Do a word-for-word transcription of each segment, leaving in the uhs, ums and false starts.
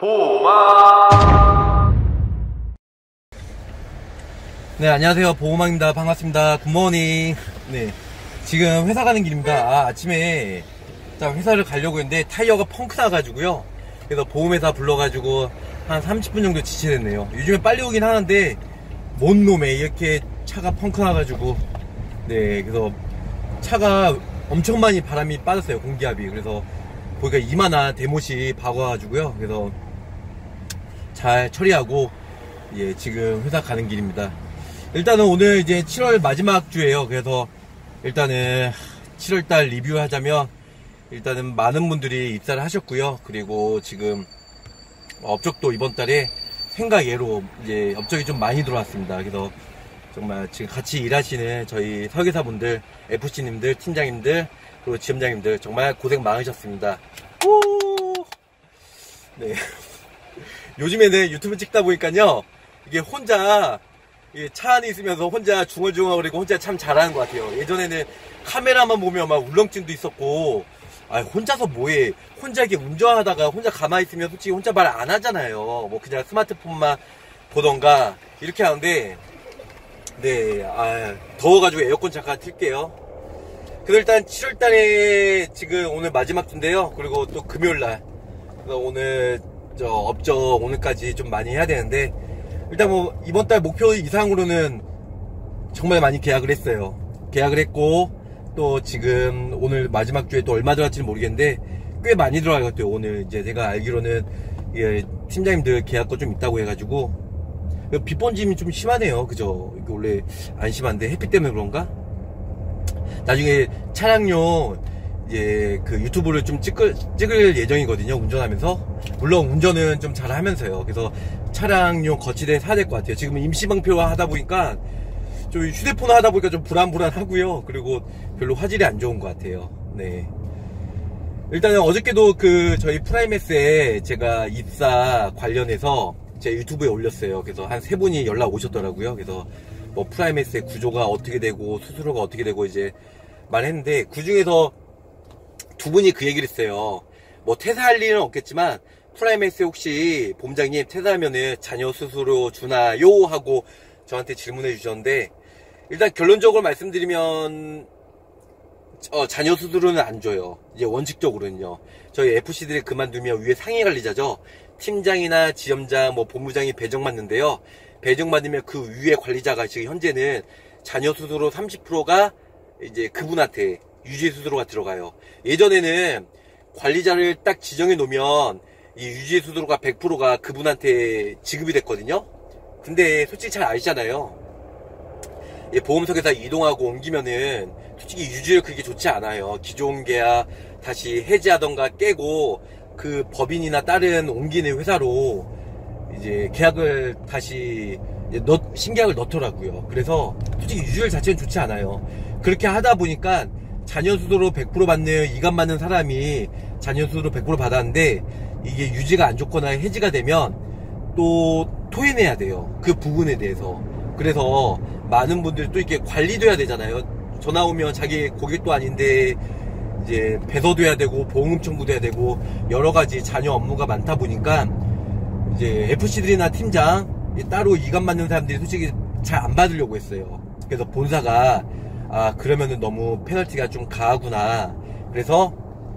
보호망. 네, 안녕하세요. 보호망입니다. 반갑습니다. 굿모닝. 네, 지금 회사 가는 길입니다. 아, 아침에 자, 회사를 가려고 했는데 타이어가 펑크 나가지고요. 그래서 보험회사 불러가지고 한 삼십 분 정도 지체됐네요. 요즘에 빨리 오긴 하는데 뭔 놈에 이렇게 차가 펑크 나가지고, 네, 그래서 차가 엄청 많이 바람이 빠졌어요. 공기압이. 그래서 보니까 이만한 대못이 박아가지고요. 그래서 잘 처리하고, 예, 지금 회사 가는 길입니다. 일단은 오늘 이제 칠월 마지막 주예요. 그래서 일단은 칠월달 리뷰하자면, 일단은 많은 분들이 입사를 하셨고요. 그리고 지금 업적도 이번 달에 생각 예로 이제 업적이 좀 많이 들어왔습니다. 그래서 정말 지금 같이 일하시는 저희 설계사분들, 에프씨님들, 팀장님들, 그리고 지점장님들 정말 고생 많으셨습니다. 오! 네. 요즘에는 유튜브 찍다 보니까요, 이게 혼자 차 안에 있으면서 혼자 중얼중얼거리고 혼자 참 잘하는 것 같아요. 예전에는 카메라만 보면 막 울렁증도 있었고, 아, 혼자서 뭐해. 혼자 이렇게 운전하다가 혼자 가만히 있으면 솔직히 혼자 말 안 하잖아요. 뭐 그냥 스마트폰만 보던가 이렇게 하는데, 네, 아, 더워가지고 에어컨 잠깐 틀게요. 그래서 일단 칠월달에 지금 오늘 마지막 주인데요. 그리고 또 금요일날, 오늘 저 업적 오늘까지 좀 많이 해야 되는데, 일단 뭐 이번달 목표 이상으로는 정말 많이 계약을 했어요. 계약을 했고, 또 지금 오늘 마지막 주에 또 얼마 들어갈지는 모르겠는데 꽤 많이 들어갈 것 같아요. 오늘 이제 제가 알기로는, 예, 팀장님들 계약거 좀 있다고 해가지고 빗번짐이 좀 심하네요. 그죠? 이게 원래 안 심한데 햇빛 때문에 그런가? 나중에 차량용, 예, 그 유튜브를 좀 찍을, 찍을 예정이거든요. 운전하면서. 물론 운전은 좀 잘 하면서요. 그래서 차량용 거치대 사야 될 것 같아요. 지금 임시방표 하다 보니까 좀 휴대폰 하다 보니까 좀 불안불안하고요. 그리고 별로 화질이 안 좋은 것 같아요. 네. 일단은 어저께도 그 저희 프라임에스에 제가 입사 관련해서 제 유튜브에 올렸어요. 그래서 한 세 분이 연락 오셨더라고요. 그래서 뭐 프라임에스의 구조가 어떻게 되고 수수료가 어떻게 되고 이제 말했는데, 그 중에서 두 분이 그 얘기를 했어요. 뭐 퇴사할 일은 없겠지만 프라임에스 혹시 본부장님 퇴사하면은 자녀 수수료 주나요? 하고 저한테 질문해 주셨는데, 일단 결론적으로 말씀드리면 어, 자녀 수수료는 안 줘요. 이제 원칙적으로는요. 저희 에프씨들이 그만두면 위에 상위 관리자죠. 팀장이나 지점장, 뭐 본부장이 배정받는데요. 배정받으면 그 위에 관리자가 지금 현재는 자녀 수수료 삼십 퍼센트가 이제 그분한테 유지 수수료가 들어가요. 예전에는 관리자를 딱 지정해 놓으면 이 유지 수수료가 백 퍼센트가 그분한테 지급이 됐거든요. 근데 솔직히 잘 아시잖아요. 보험석에서 이동하고 옮기면은 솔직히 유지를 그게 좋지 않아요. 기존 계약 다시 해지하던가 깨고 그 법인이나 다른 옮기는 회사로 이제 계약을 다시 넣, 신계약을 넣더라고요. 그래서 솔직히 유지율 자체는 좋지 않아요. 그렇게 하다 보니까 자녀 수수료 백 퍼센트 받는, 이감 받는 사람이 자녀 수수료 백 퍼센트 받았는데 이게 유지가 안 좋거나 해지가 되면 또 토해내야 돼요. 그 부분에 대해서. 그래서 많은 분들이 또 이렇게 관리도 해야 되잖아요. 전화 오면 자기 고객도 아닌데 이제 배서도 해야 되고 보험 청구도 해야 되고 여러 가지 자녀 업무가 많다 보니까 이제 에프씨들이나 팀장 따로 이감 받는 사람들이 솔직히 잘 안 받으려고 했어요. 그래서 본사가 아, 그러면은 너무 페널티가 좀 가하구나. 그래서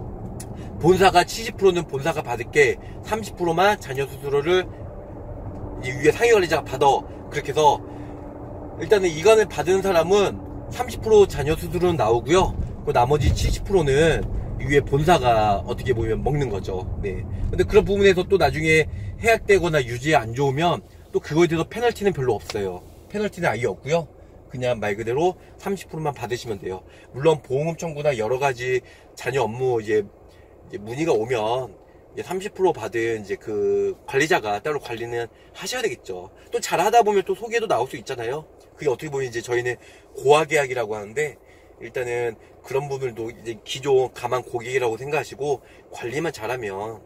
본사가 칠십 퍼센트는 본사가 받을게, 삼십 퍼센트만 자녀 수수료를 이 위에 상위 관리자가 받아. 그렇게 해서 일단은 이간을 받은 사람은 삼십 퍼센트 자녀 수수료는 나오고요. 그 나머지 칠십 퍼센트는 위에 본사가 어떻게 보면 먹는 거죠. 네. 근데 그런 부분에서 또 나중에 해약되거나 유지에 안 좋으면 또 그거에 대해서 페널티는 별로 없어요. 페널티는 아예 없고요. 그냥 말 그대로 삼십 퍼센트만 받으시면 돼요. 물론 보험 청구나 여러 가지 자녀 업무 이제, 이제 문의가 오면 이제 삼십 퍼센트 받은 이제 그 관리자가 따로 관리는 하셔야 되겠죠. 또 잘하다 보면 또 소개도 나올 수 있잖아요. 그게 어떻게 보면 이제 저희는 고하계약이라고 하는데, 일단은 그런 분들도 이제 기존 가만 고객이라고 생각하시고 관리만 잘하면,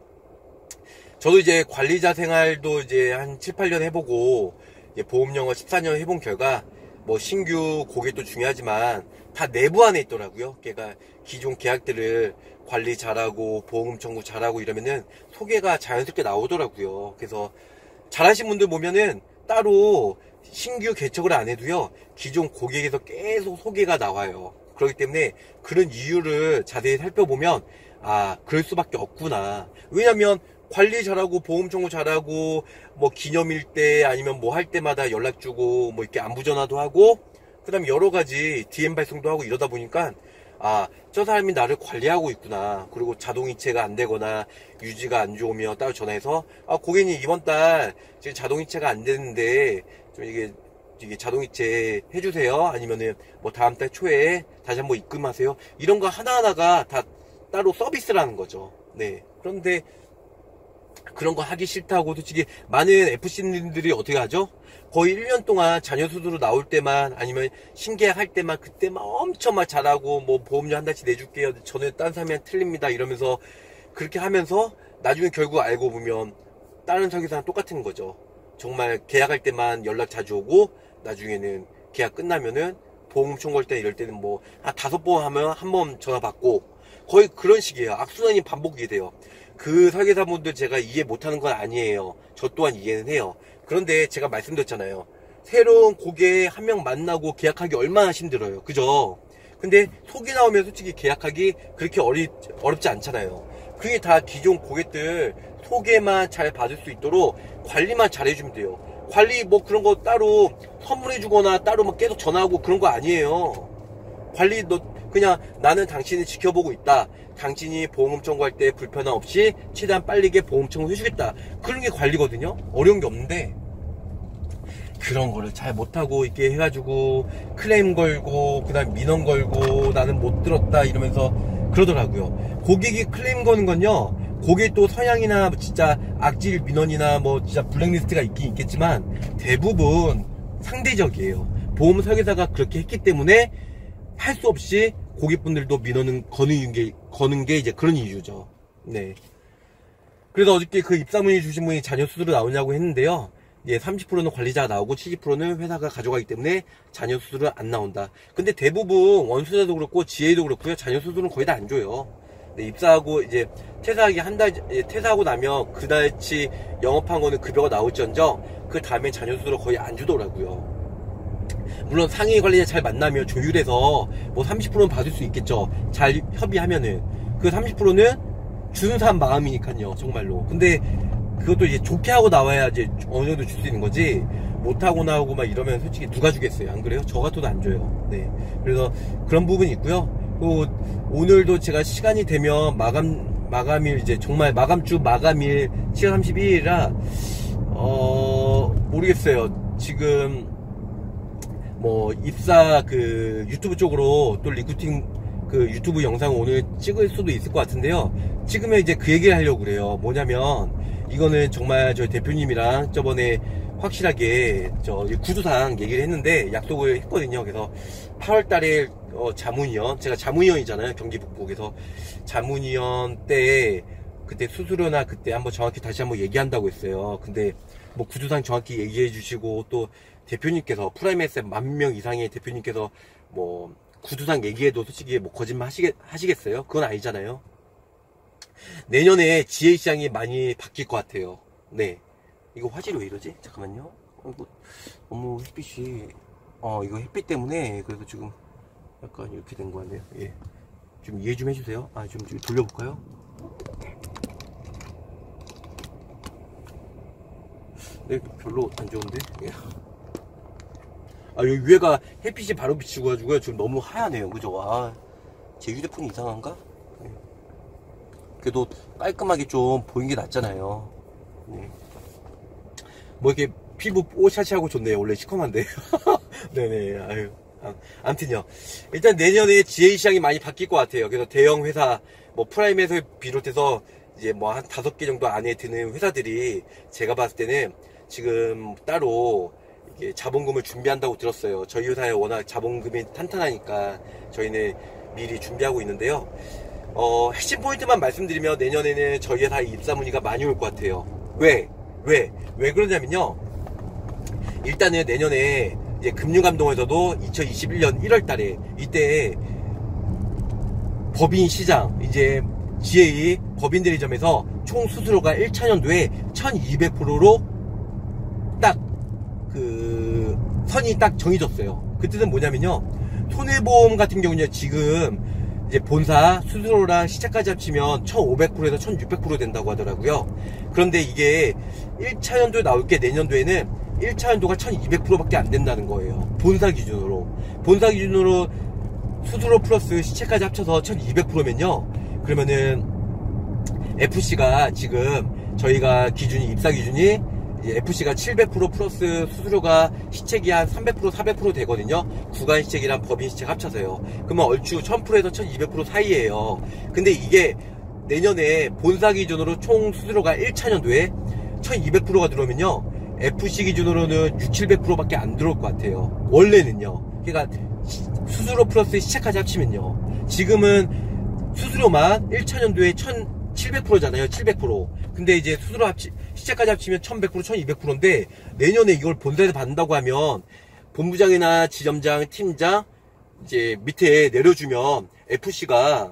저도 이제 관리자 생활도 이제 한 칠, 팔 년 해보고 이제 보험 영어 십사 년 해본 결과 뭐 신규 고객도 중요하지만 다 내부 안에 있더라고요. 걔가 기존 계약들을 관리 잘하고 보험 청구 잘하고 이러면은 소개가 자연스럽게 나오더라고요. 그래서 잘하신 분들 보면은 따로 신규 개척을 안 해도요, 기존 고객에서 계속 소개가 나와요. 그렇기 때문에 그런 이유를 자세히 살펴보면 아, 그럴 수밖에 없구나. 왜냐면 관리 잘하고 보험 청구 잘하고 뭐 기념일 때 아니면 뭐 할 때마다 연락 주고 뭐 이렇게 안부 전화도 하고 그 다음에 여러 가지 디엠 발송도 하고 이러다 보니까 아, 저 사람이 나를 관리하고 있구나. 그리고 자동이체가 안 되거나 유지가 안 좋으면 따로 전화해서 아, 고객님 이번 달 지금 자동이체가 안 되는데 좀 이게 이게 자동이체 해주세요. 아니면은 뭐 다음 달 초에 다시 한번 입금하세요. 이런 거 하나하나가 다 따로 서비스라는 거죠. 네. 그런데 그런 거 하기 싫다고 솔직히 많은 에프씨님들이 어떻게 하죠? 거의 일 년 동안 자녀 수수료 나올 때만 아니면 신계약 할 때만 그때만 엄청 막 잘하고 뭐 보험료 한 달씩 내줄게요. 저는 딴 사람이랑 틀립니다. 이러면서 그렇게 하면서 나중에 결국 알고 보면 다른 설계사랑 똑같은 거죠. 정말 계약할 때만 연락 자주 오고 나중에는 계약 끝나면은 보험 청구할 때 이럴 때는 뭐 한 다섯 번 하면 한 번 전화 받고 거의 그런 식이에요. 악순환이 반복이 돼요. 그 설계사분들 제가 이해 못하는 건 아니에요. 저 또한 이해는 해요. 그런데 제가 말씀드렸잖아요. 새로운 고객 한 명 만나고 계약하기 얼마나 힘들어요. 그죠? 근데 속이 나오면 솔직히 계약하기 그렇게 어리, 어렵지 않잖아요. 그게 다 기존 고객들 소개만 잘 받을 수 있도록 관리만 잘 해주면 돼요. 관리 뭐 그런 거 따로 선물해 주거나 따로 막 계속 전화하고 그런 거 아니에요. 관리 너 그냥 나는 당신을 지켜보고 있다. 당신이 보험 청구할 때 불편함 없이 최대한 빠르게 보험 청구 해주겠다. 그런 게 관리거든요. 어려운 게 없는데 그런 거를 잘 못하고 이렇게 해가지고 클레임 걸고 그 다음 민원 걸고 나는 못 들었다 이러면서 그러더라고요. 고객이 클레임 거는 건요, 고객 또 성향이나 진짜 악질 민원이나 뭐 진짜 블랙리스트가 있긴 있겠지만 대부분 상대적이에요. 보험 설계사가 그렇게 했기 때문에 할 수 없이 고객분들도 민원은 거는 게, 거는 게 이제 그런 이유죠. 네. 그래서 어저께 그 입사문의 주신 분이 자녀 수수료 나오냐고 했는데요. 예, 삼십 퍼센트는 관리자가 나오고 칠십 퍼센트는 회사가 가져가기 때문에 자녀 수수료 안 나온다. 근데 대부분 원수자도 그렇고 지에이도 그렇고요. 자녀 수수료는 거의 다 안 줘요. 네, 입사하고 이제 퇴사하기 한 달, 예, 퇴사하고 나면 그달치 영업한 거는 급여가 나올지언정 그 다음에 자녀 수수료 거의 안 주더라고요. 물론 상위 관리자 잘 만나면 조율해서 뭐 삼십 퍼센트는 받을 수 있겠죠. 잘 협의하면은. 그 삼십 퍼센트는 주는 사람 마음이니까요. 정말로. 근데 그것도 이제 좋게 하고 나와야 이제 어느 정도 줄 수 있는 거지, 못하고 나오고 막 이러면 솔직히 누가 주겠어요. 안 그래요? 저 같아도 안 줘요. 네. 그래서 그런 부분이 있고요. 또 오늘도 제가 시간이 되면 마감, 마감일 이제 정말 마감주 마감일 칠월 삼십일일이라, 어, 모르겠어요. 지금 뭐 입사 그 유튜브 쪽으로 또 리크루팅 그 유튜브 영상 오늘 찍을 수도 있을 것 같은데요. 찍으면 이제 그 얘기를 하려고 그래요. 뭐냐면 이거는 정말 저희 대표님이랑 저번에 확실하게 저 구두상 얘기를 했는데 약속을 했거든요. 그래서 팔월 달에 어 자문위원, 제가 자문위원이잖아요. 경기 북부. 그래서 자문위원 때 그때 수수료나 그때 한번 정확히 다시 한번 얘기한다고 했어요. 근데 뭐 구두상 정확히 얘기해 주시고 또 대표님께서 프라임에스에 만 명 이상의 대표님께서 뭐 구두상 얘기해도 솔직히 뭐 거짓말 하시겠, 하시겠어요? 그건 아니잖아요. 내년에 지에이 시장이 많이 바뀔 것 같아요. 네. 이거 화질이 왜 이러지? 잠깐만요. 어, 이거 너무 햇빛이, 어, 이거 햇빛 때문에 그래서 지금 약간 이렇게 된 거 같네요. 예. 좀 이해 좀 해주세요. 아, 좀, 좀 돌려볼까요? 네, 별로 안 좋은데? 예. 아, 여기 위에가 햇빛이 바로 비치고 가지고요. 지금 너무 하얗네요. 그죠? 아, 제 휴대폰이 이상한가? 네. 그래도 깔끔하게 좀 보이는 게 낫잖아요. 네. 뭐 이렇게 피부 뽀샤시하고 좋네요. 원래 시커먼데. 네네. 아유. 아, 아무튼요. 일단 내년에 지에이 시장이 많이 바뀔 것 같아요. 그래서 대형 회사, 뭐 프라임에서 비롯해서 이제 뭐 한 다섯 개 정도 안에 드는 회사들이 제가 봤을 때는 지금 따로 자본금을 준비한다고 들었어요. 저희 회사에 워낙 자본금이 탄탄하니까 저희는 미리 준비하고 있는데요. 어, 핵심 포인트만 말씀드리면 내년에는 저희 회사에 입사 문의가 많이 올 것 같아요. 왜? 왜? 왜 그러냐면요. 일단은 내년에 이제 금융감독원에서도 이천이십일 년 일월 달에 이때 법인 시장, 이제 지에이 법인대리점에서 총 수수료가 일 차 연도에 천이백 퍼센트로 딱 그 선이 딱 정해졌어요. 그 뜻은 뭐냐면요, 손해보험 같은 경우는 지금 이제 본사 수수료랑 시차까지 합치면 천오백 퍼센트에서 천육백 퍼센트 된다고 하더라고요. 그런데 이게 일 차 연도에 나올 게 내년도에는 일 차 연도가 천이백 퍼센트 밖에 안 된다는 거예요. 본사 기준으로. 본사 기준으로 수수료 플러스 시차까지 합쳐서 천이백 퍼센트면요. 그러면은 에프씨가 지금 저희가 기준이, 입사 기준이 에프씨가 칠백 퍼센트 플러스 수수료가 시책이 한 삼백 퍼센트, 사백 퍼센트 되거든요. 구간 시책이랑 법인 시책 합쳐서요. 그러면 얼추 천 퍼센트에서 천이백 퍼센트 사이에요. 근데 이게 내년에 본사 기준으로 총 수수료가 일 차 연도에 천이백 퍼센트가 들어오면요, 에프씨 기준으로는 육백, 칠백 퍼센트 밖에 안 들어올 것 같아요. 원래는요. 그러니까 수수료 플러스 시책까지 합치면요. 지금은 수수료만 일 차 연도에 천칠백 퍼센트잖아요. 칠백 퍼센트. 근데 이제 수수료 합치, 시책까지 합치면 천백 퍼센트, 천이백 퍼센트인데 내년에 이걸 본사에서 받는다고 하면 본부장이나 지점장, 팀장 이제 밑에 내려주면 에프씨가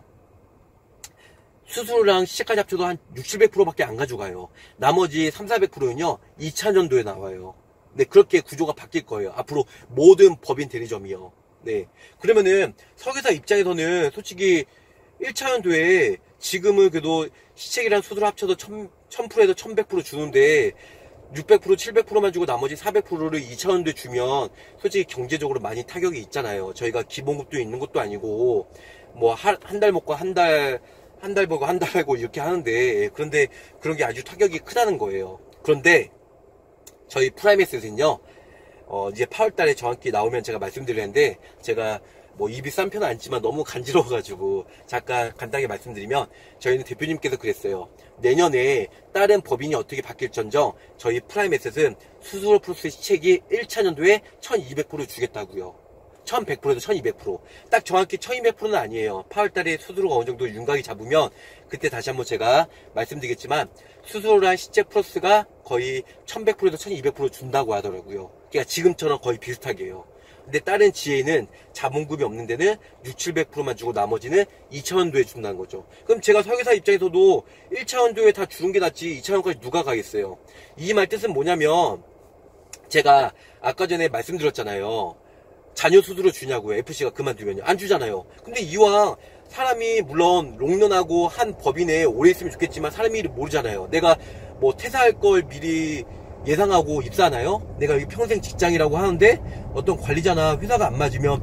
수수료랑 시책까지 합쳐도 한 육백, 칠백 퍼센트 밖에 안 가져가요. 나머지 삼백, 사백 퍼센트는요 이 차 연도에 나와요. 네, 그렇게 구조가 바뀔 거예요. 앞으로 모든 법인 대리점이요. 네, 그러면은 설계사 입장에서는 솔직히 일 차 연도에 지금은 그래도 시책이랑 수수료 합쳐도 천, 천 퍼센트에서 천백 퍼센트 주는데 육백 퍼센트, 칠백 퍼센트만 주고 나머지 사백 퍼센트를 이 차 연도에 주면 솔직히 경제적으로 많이 타격이 있잖아요. 저희가 기본급도 있는 것도 아니고 뭐 한 달 먹고 한 달 한 달 보고 한 달 하고 이렇게 하는데, 그런데 그런 게 아주 타격이 크다는 거예요. 그런데 저희 프라임에스는요, 어 이제 팔월 달에 정확히 나오면 제가 말씀드리는데, 제가 뭐 입이 싼 편은 아니지만 너무 간지러워가지고 잠깐 간단하게 말씀드리면, 저희는 대표님께서 그랬어요. 내년에 다른 법인이 어떻게 바뀔전정 저희 프라임에셋은 수수료 플러스 시책이 일 차 연도에 천이백 퍼센트 주겠다고요. 천백 퍼센트에서 천이백 퍼센트. 딱 정확히 천이백 퍼센트는 아니에요. 팔월 달에 수수료가 어느 정도 윤곽이 잡으면 그때 다시 한번 제가 말씀드리겠지만, 수수료랑 시책 플러스가 거의 천백 퍼센트에서 천이백 퍼센트 준다고 하더라고요. 그러니까 지금처럼 거의 비슷하게 해요. 근데 다른 지에이는 자본금이 없는 데는 육백, 칠백 퍼센트만 주고 나머지는 이 차 연도에 준다는 거죠. 그럼 제가 설계사 입장에서도 일 차 연도에 다 주는 게 낫지 이 차 연도까지 누가 가겠어요? 이 말 뜻은 뭐냐면, 제가 아까 전에 말씀드렸잖아요. 자녀 수수료 주냐고요. 에프씨가 그만두면요. 안 주잖아요. 근데 이왕 사람이 물론 롱런하고 한 법인에 오래 있으면 좋겠지만 사람이 모르잖아요. 내가 뭐 퇴사할 걸 미리 예상하고 입사하나요? 내가 여기 평생 직장이라고 하는데 어떤 관리자나 회사가 안 맞으면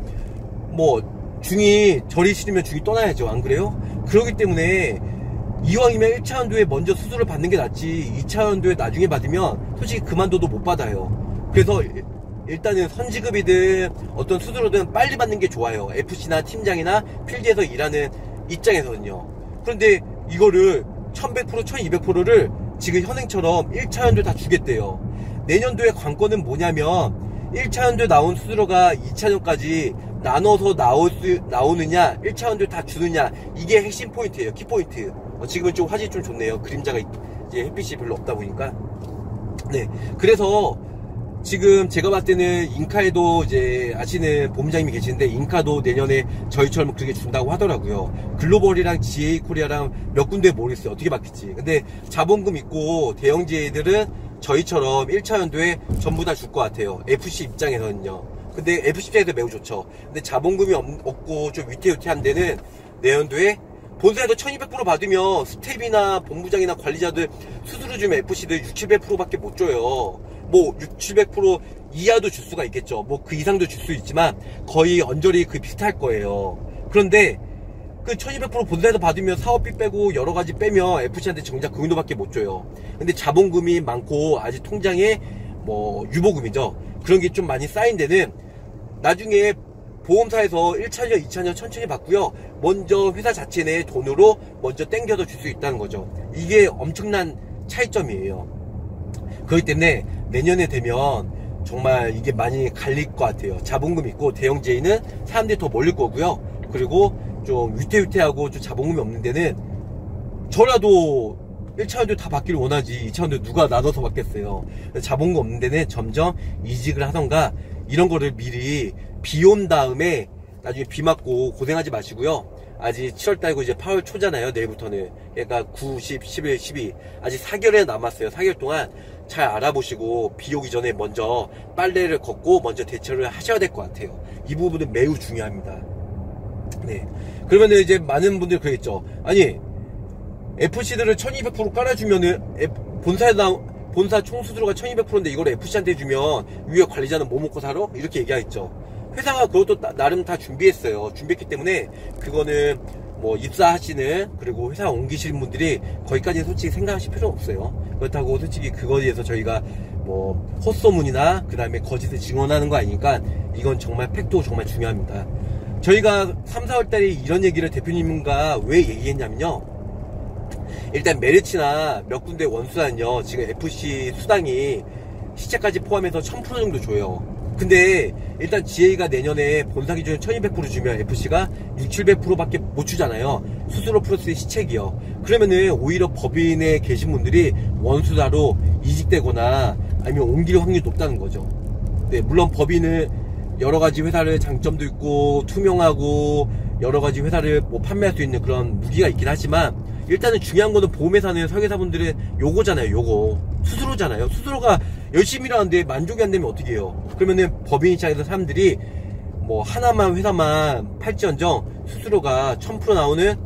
뭐 중이 절이 싫으면 중이 떠나야죠. 안 그래요? 그렇기 때문에 이왕이면 일 차 연도에 먼저 수수료를 받는 게 낫지 이 차 연도에 나중에 받으면 솔직히 그만둬도 못 받아요. 그래서 일단은 선지급이든 어떤 수수료든 빨리 받는 게 좋아요. 에프씨나 팀장이나 필드에서 일하는 입장에서는요. 그런데 이거를 천백 퍼센트, 천이백 퍼센트를 지금 현행처럼 일 차 연도에 다 주겠대요. 내년도의 관건은 뭐냐면, 일 차 연도에 나온 수수료가 이 차 연도까지 나눠서 나올 수, 나오느냐, 일 차 연도에 다 주느냐, 이게 핵심 포인트예요. 키포인트. 어, 지금은 좀 화질이 좀 좋네요. 그림자가 이제 햇빛이 별로 없다 보니까. 네, 그래서 지금 제가 봤을 때는 인카에도 이제 아시는 본부장님이 계시는데, 인카도 내년에 저희처럼 그렇게 준다고 하더라고요. 글로벌이랑 지에이 코리아랑 몇 군데 모르겠어요. 어떻게 바뀔지. 근데 자본금 있고 대형 지에이들은 저희처럼 일 차 연도에 전부 다 줄 것 같아요. 에프씨 입장에서는요. 근데 에프씨 입장에서 매우 좋죠. 근데 자본금이 없고 좀 위태위태한 데는 내연도에 본사에서 천이백 퍼센트 받으면 스텝이나 본부장이나 관리자들 수수료 주면 에프씨들 육백, 칠백 퍼센트 밖에 못 줘요. 뭐 육백, 칠백 퍼센트 이하도 줄 수가 있겠죠. 뭐 그 이상도 줄 수 있지만 거의 언저리 그 비슷할 거예요. 그런데 그 천이백 퍼센트 본사에서 받으면 사업비 빼고 여러 가지 빼면 에프씨한테 정작 그 정도밖에 못 줘요. 근데 자본금이 많고 아직 통장에 뭐 유보금이죠. 그런 게 좀 많이 쌓인 데는 나중에 보험사에서 일 차 년, 이 차 년 천천히 받고요. 먼저 회사 자체 내 돈으로 먼저 땡겨서 줄 수 있다는 거죠. 이게 엄청난 차이점이에요. 그렇기 때문에 내년에 되면 정말 이게 많이 갈릴 것 같아요. 자본금 있고 대형 제이는 사람들이 더 몰릴 거고요. 그리고 좀 위태위태하고 좀 자본금이 없는 데는 저라도 일 차 연도 다 받기를 원하지 이 차 연도 누가 나눠서 받겠어요. 자본금 없는 데는 점점 이직을 하던가 이런 거를 미리 비 온 다음에 나중에 비 맞고 고생하지 마시고요. 아직 칠월 달이고 이제 팔월 초잖아요. 내일부터는. 그러니까 구, 십, 십일, 십이. 아직 사 개월이나 남았어요. 사 개월 동안 잘 알아보시고 비 오기 전에 먼저 빨래를 걷고 먼저 대처를 하셔야 될 것 같아요. 이 부분은 매우 중요합니다. 네. 그러면은 이제 많은 분들이 그러겠죠. 아니, 에프씨들을 천이백 퍼센트 깔아주면은 본사에 나 본사 총수수료가 천이백 퍼센트인데 이걸 에프씨한테 주면 위에 관리자는 뭐 먹고 살아? 이렇게 얘기하겠죠. 회사가 그것도 나, 나름 다 준비했어요. 준비했기 때문에 그거는 뭐 입사하시는 그리고 회사 옮기시는 분들이 거기까지 솔직히 생각하실 필요는 없어요. 그렇다고 솔직히 그거에 대해서 저희가 뭐 헛소문이나 그 다음에 거짓을 증언하는 거 아니니까 이건 정말 팩도 정말 중요합니다. 저희가 삼, 사월 달에 이런 얘기를 대표님과 왜 얘기했냐면요. 일단 메르츠나 몇 군데 원수는요 지금 에프씨 수당이 시차까지 포함해서 천 퍼센트 정도 줘요. 근데 일단 지에이가 내년에 본사 기준에 천이백 퍼센트 주면 에프씨가 육백, 칠백 퍼센트 밖에 못 주잖아요. 수수료 플러스 시책이요. 그러면은 오히려 법인에 계신 분들이 원수다로 이직되거나 아니면 옮길 확률이 높다는 거죠. 네, 물론 법인은 여러가지 회사를 장점도 있고 투명하고 여러가지 회사를 뭐 판매할 수 있는 그런 무기가 있긴 하지만 일단은 중요한 거는 보험회사는 설계사분들은 요거잖아요. 요거 수수료잖아요. 수수료가 열심히 일하는데 만족이 안 되면 어떻게 해요? 그러면은 법인 입장에서 사람들이 뭐 하나만 회사만 팔지언정 수수료가 천 퍼센트 나오는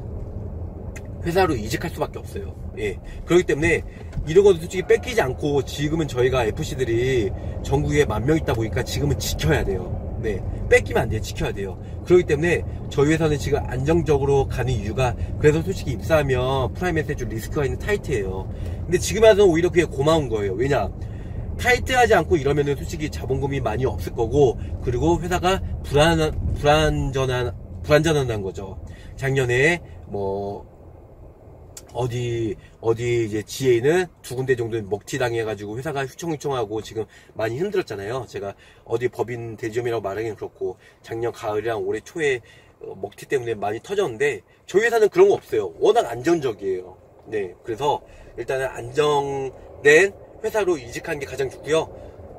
회사로 이직할 수밖에 없어요. 예. 그렇기 때문에 이런 것도 솔직히 뺏기지 않고 지금은 저희가 에프씨들이 전국에 만 명 있다 보니까 지금은 지켜야 돼요. 네. 뺏기면 안 돼요. 지켜야 돼요. 그렇기 때문에 저희 회사는 지금 안정적으로 가는 이유가 그래서 솔직히 입사하면 프라임에서 좀 리스크가 있는 타이트예요. 근데 지금 와서는 오히려 그게 고마운 거예요. 왜냐? 타이트하지 않고 이러면은 솔직히 자본금이 많이 없을 거고 그리고 회사가 불안, 불안전한, 불안전한 거죠. 작년에 뭐 어디 어디 이제 지에이는 두 군데 정도 먹튀 당해가지고 회사가 휘청휘청하고 지금 많이 힘들었잖아요. 제가 어디 법인 대지점이라고 말하기는 그렇고 작년 가을이랑 올해 초에 먹튀 때문에 많이 터졌는데 저희 회사는 그런 거 없어요. 워낙 안정적이에요. 네, 그래서 일단은 안정된 회사로 이직한 게 가장 좋고요.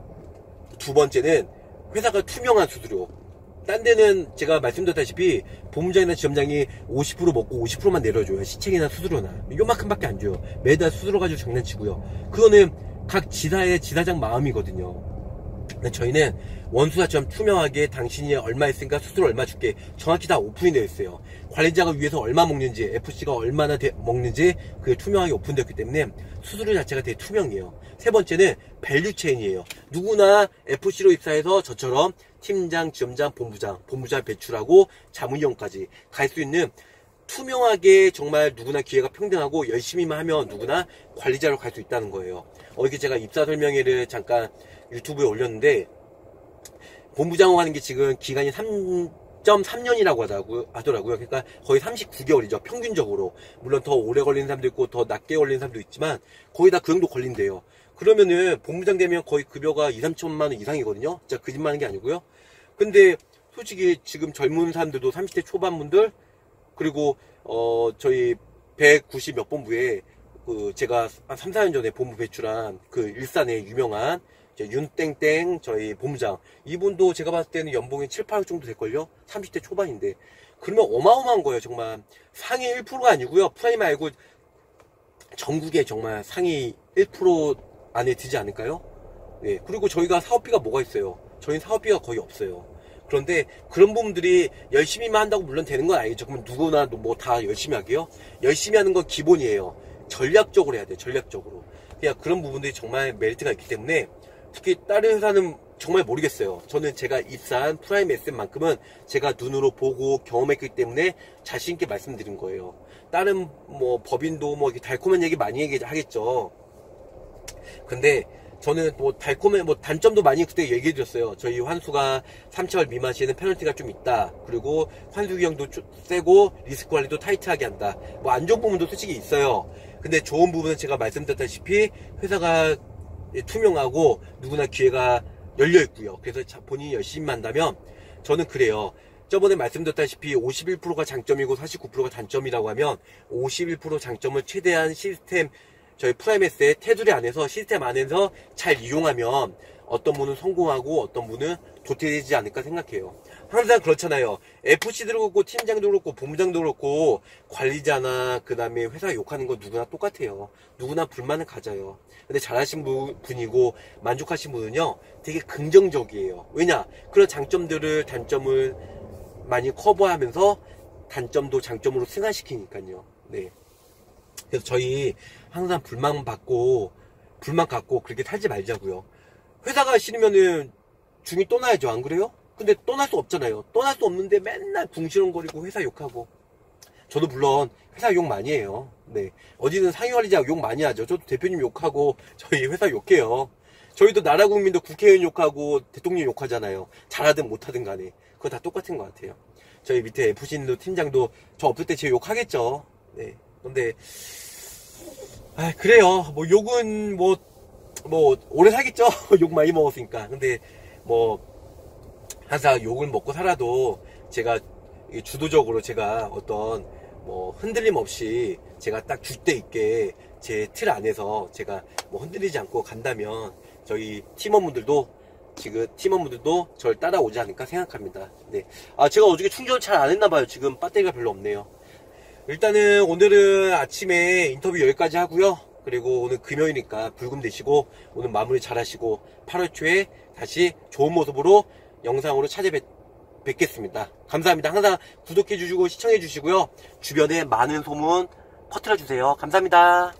두 번째는 회사가 투명한 수수료. 딴 데는 제가 말씀드렸다시피 본부장이나 지점장이 오십 퍼센트 먹고 오십 퍼센트만 내려줘요. 시책이나 수수료나 요만큼밖에 안 줘요. 매달 수수료 가지고 장난치고요. 그거는 각 지사의 지사장 마음이거든요. 근데 저희는 원수사처럼 투명하게 당신이 얼마 했으니까 수수료 얼마 줄게 정확히 다 오픈이 되어 있어요. 관리자가 위에서 얼마 먹는지 에프씨가 얼마나 되, 먹는지 그게 투명하게 오픈되었기 때문에 수수료 자체가 되게 투명해요. 세 번째는 밸류 체인이에요. 누구나 에프씨로 입사해서 저처럼 팀장, 지점장, 본부장, 본부장 배출하고 자문위원까지 갈 수 있는 투명하게 정말 누구나 기회가 평등하고 열심히만 하면 누구나 관리자로 갈 수 있다는 거예요. 어저께 제가 입사 설명회를 잠깐 유튜브에 올렸는데 본부장으로 하는 게 지금 기간이 삼 점 삼 년이라고 하더라고요. 그러니까 거의 삼십구 개월이죠. 평균적으로. 물론 더 오래 걸리는 사람도 있고 더 낮게 걸리는 사람도 있지만 거의 다 그 정도 걸린대요. 그러면은 본부장 되면 거의 급여가 이, 삼천만 원 이상이거든요. 진짜 거짓말 하는 게 아니고요. 근데 솔직히 지금 젊은 사람들도 삼십 대 초반분들 그리고 어 저희 백구십 몇 본부에 그 제가 한 삼, 사 년 전에 본부 배출한 그 일산의 유명한 윤땡땡 저희 본부장 이분도 제가 봤을 때는 연봉이 칠, 팔억 정도 될걸요. 삼십 대 초반인데 그러면 어마어마한 거예요. 정말 상위 일 퍼센트가 아니고요. 프라임 말고 전국에 정말 상위 일 퍼센트 안에 들지 않을까요? 네. 그리고 저희가 사업비가 뭐가 있어요? 저희는 사업비가 거의 없어요. 그런데 그런 부분들이 열심히만 한다고 물론 되는 건 아니죠. 그러면 누구나 뭐 다 열심히 하게요? 열심히 하는 건 기본이에요. 전략적으로 해야 돼요. 전략적으로. 그냥 그런 부분들이 정말 메리트가 있기 때문에 특히 다른 회사는 정말 모르겠어요. 저는 제가 입사한 프라임 에스엠만큼은 제가 눈으로 보고 경험했기 때문에 자신있게 말씀드린 거예요. 다른 뭐 법인도 뭐 이렇게 달콤한 얘기 많이 얘기하겠죠. 근데 저는 뭐 달콤한 뭐 단점도 많이 그때 얘기해 드렸어요. 저희 환수가 삼 개월 미만 시에는 페널티가 좀 있다. 그리고 환수 규정도 세고 리스크 관리도 타이트하게 한다. 뭐 안 좋은 부분도 솔직히 있어요. 근데 좋은 부분은 제가 말씀드렸다시피 회사가 투명하고 누구나 기회가 열려 있고요. 그래서 본인이 열심히 한다면 저는 그래요. 저번에 말씀드렸다시피 오십일 퍼센트가 장점이고 사십구 퍼센트가 단점이라고 하면 오십일 퍼센트 장점을 최대한 시스템 저희 프라임에스의 테두리 안에서 시스템 안에서 잘 이용하면 어떤 분은 성공하고 어떤 분은 도태되지 않을까 생각해요. 항상 그렇잖아요. 에프씨도 그렇고 팀장도 그렇고 본부장도 그렇고 관리자나 그 다음에 회사 욕하는 거 누구나 똑같아요. 누구나 불만을 가져요. 근데 잘하신 분이고 만족하신 분은요 되게 긍정적이에요. 왜냐? 그런 장점들을 단점을 많이 커버하면서 단점도 장점으로 승화시키니까요. 네. 그래서 저희 항상 불만 받고 불만 갖고 그렇게 살지 말자고요. 회사가 싫으면은 중이 떠나야죠. 안 그래요? 근데 떠날 수 없잖아요. 떠날 수 없는데 맨날 궁시렁거리고 회사 욕하고. 저도 물론 회사 욕 많이 해요. 네. 어디든 상위 관리자 욕 많이 하죠. 저도 대표님 욕하고 저희 회사 욕해요. 저희도 나라 국민도 국회의원 욕하고 대통령 욕하잖아요. 잘하든 못하든 간에. 그거 다 똑같은 것 같아요. 저희 밑에 에프씨님도 팀장도 저 없을 때 제 욕하겠죠. 네. 근데 아 그래요. 뭐 욕은 뭐 뭐 오래 살겠죠. 욕 많이 먹었으니까. 근데 뭐 항상 욕을 먹고 살아도 제가 주도적으로 제가 어떤 뭐 흔들림 없이 제가 딱 줏대 있게 제 틀 안에서 제가 뭐 흔들리지 않고 간다면 저희 팀원분들도 지금 팀원분들도 저를 따라오지 않을까 생각합니다. 네. 아 제가 어저께 충전을 잘 안 했나봐요. 지금 배터리가 별로 없네요. 일단은 오늘은 아침에 인터뷰 여기까지 하고요. 그리고 오늘 금요일이니까 불금 되시고 오늘 마무리 잘 하시고 팔월 초에 다시 좋은 모습으로 영상으로 찾아뵙겠습니다. 감사합니다. 항상 구독해 주시고 시청해 주시고요. 주변에 많은 소문 퍼뜨려 주세요. 감사합니다.